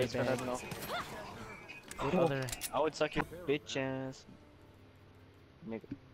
Nobody's gonna know. What other? I would suck your bitch ass. Nigga.